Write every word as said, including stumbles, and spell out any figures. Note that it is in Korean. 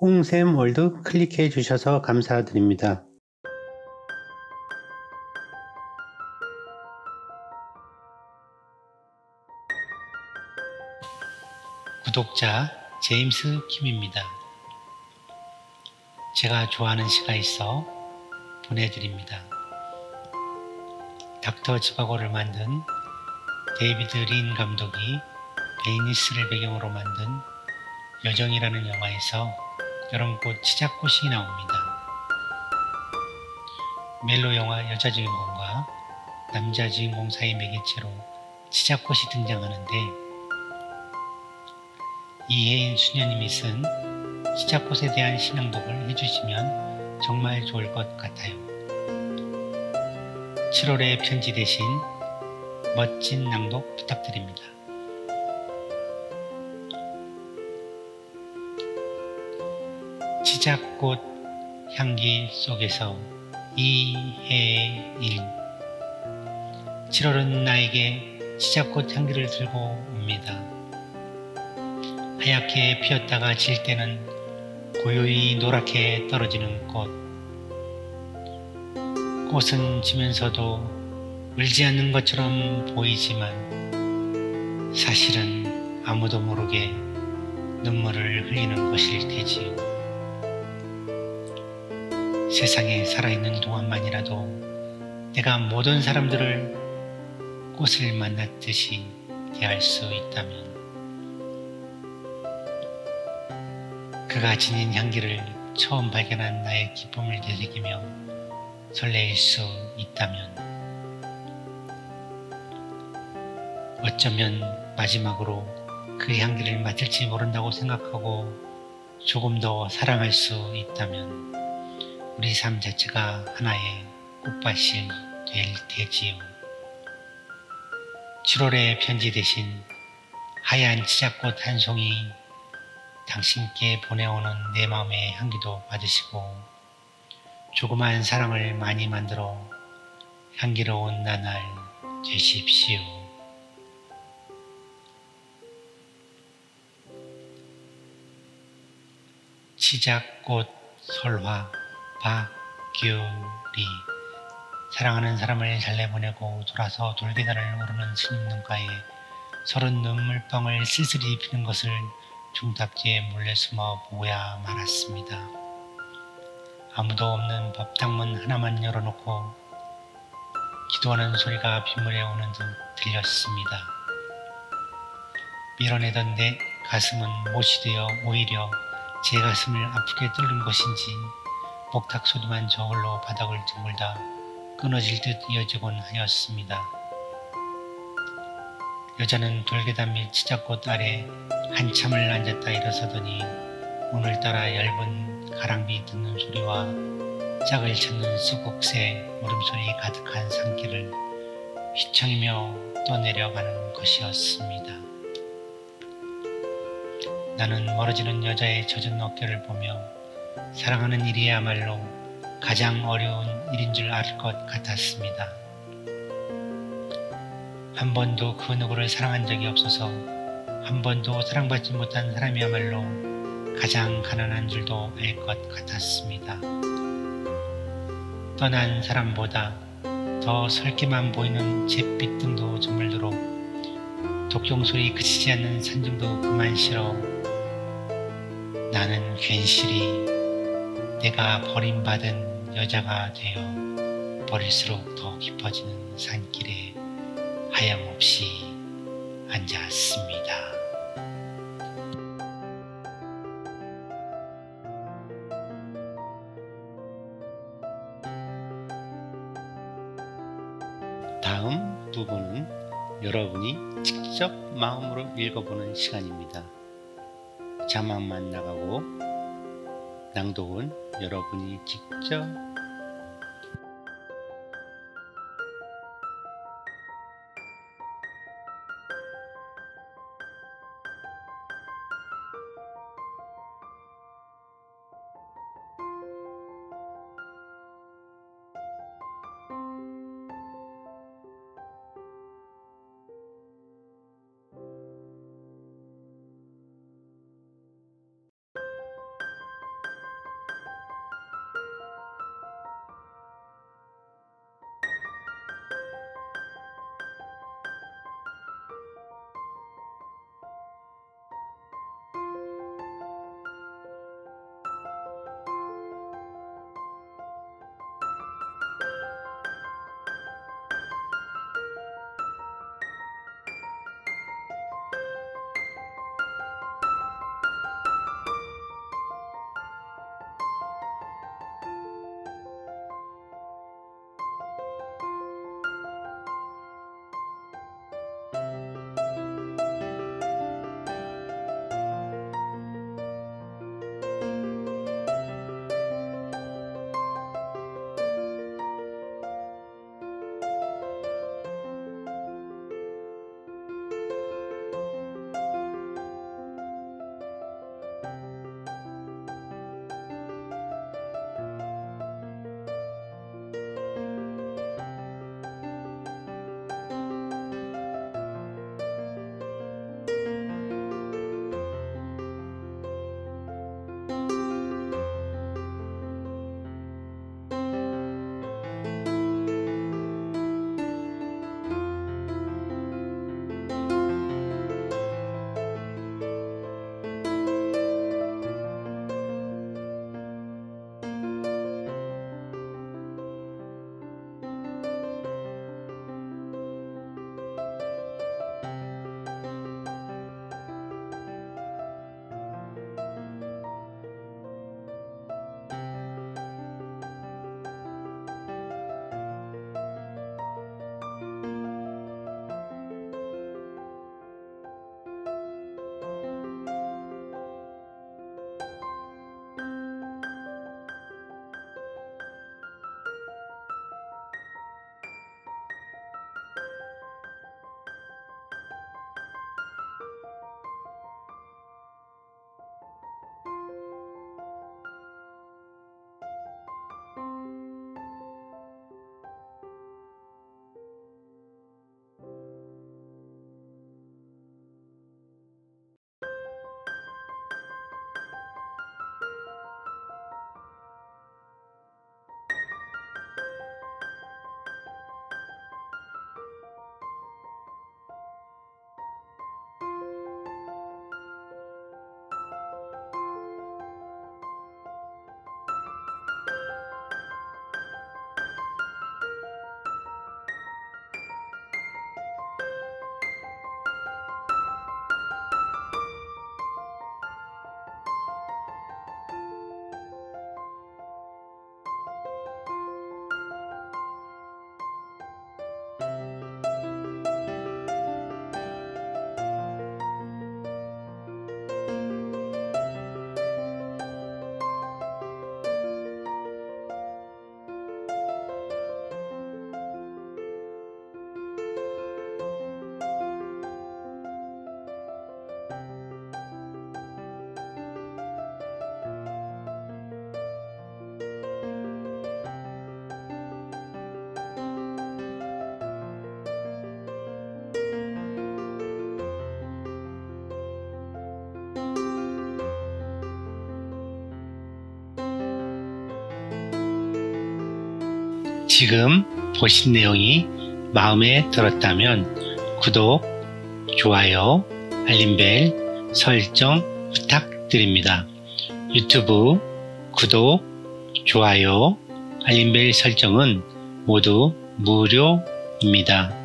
홍샘월드 클릭해 주셔서 감사드립니다. 구독자 제임스 킴입니다. 제가 좋아하는 시가 있어 보내드립니다. 닥터 지바고를 만든 데이비드 린 감독이 베니스를 배경으로 만든 여정이라는 영화에서 여름꽃 치자꽃이 나옵니다. 멜로 영화 여자 주인공과 남자 주인공 사이 매개체로 치자꽃이 등장하는데, 이혜인 수녀님이 쓴 치자꽃에 대한 신앙독을 해주시면 정말 좋을 것 같아요. 칠월의 편지 대신 멋진 낭독 부탁드립니다. 치자꽃 향기 속에서 이혜인. 칠월은 나에게 치자꽃 향기를 들고 옵니다. 하얗게 피었다가 질 때는 고요히 노랗게 떨어지는 꽃. 꽃은 지면서도 울지 않는 것처럼 보이지만 사실은 아무도 모르게 눈물을 흘리는 것일 테지요. 세상에 살아있는 동안만이라도 내가 모든 사람들을 꽃을 만났듯이 대할 수 있다면, 그가 지닌 향기를 처음 발견한 나의 기쁨을 되새기며 설레일 수 있다면, 어쩌면 마지막으로 그 향기를 맡을지 모른다고 생각하고 조금 더 사랑할 수 있다면 우리 삶 자체가 하나의 꽃밭이 될 테지요. 칠월의 편지 대신 하얀 치자꽃 한 송이 당신께 보내오는 내 마음의 향기도 받으시고 조그만 사랑을 많이 만들어 향기로운 나날 되십시오. 치자꽃 설화 박규리. 사랑하는 사람을 잘 내보내고 돌아서 돌계단을 오르는 스님 눈가에 서른 눈물방울 쓸쓸히 피는 것을 중답지에 몰래 숨어 보고야 말았습니다. 아무도 없는 법당문 하나만 열어놓고 기도하는 소리가 빗물에 오는 듯 들렸습니다. 밀어내던 내 가슴은 못이 되어 오히려 제 가슴을 아프게 뚫는 것인지 목탁 소리만 저울로 바닥을 뒹굴다 끊어질 듯 이어지곤 하였습니다. 여자는 돌계단 밑 치자꽃 아래 한참을 앉았다 일어서더니 오늘따라 얇은 가랑비 듣는 소리와 짝을 찾는 수국새 울음소리 가득한 산길을 휘청이며 떠내려가는 것이었습니다. 나는 멀어지는 여자의 젖은 어깨를 보며 사랑하는 일이야말로 가장 어려운 일인 줄 알 것 같았습니다. 한 번도 그 누구를 사랑한 적이 없어서 한 번도 사랑받지 못한 사람이야말로 가장 가난한 줄도 알 것 같았습니다. 떠난 사람보다 더 설기만 보이는 잿빛 등도 저물도록 독종소리 그치지 않는 산중도 그만 싫어 나는 괜시리 내가 버림받은 여자가 되어 버릴수록 더 깊어지는 산길에 하염없이 앉았습니다. 다음 부분은 여러분이 직접 마음으로 읽어보는 시간입니다. 자막만 나가고 낭독은 여러분이 직접 지금 보신 내용이 마음에 들었다면 구독, 좋아요, 알림벨 설정 부탁드립니다. 유튜브 구독, 좋아요, 알림벨 설정은 모두 무료입니다.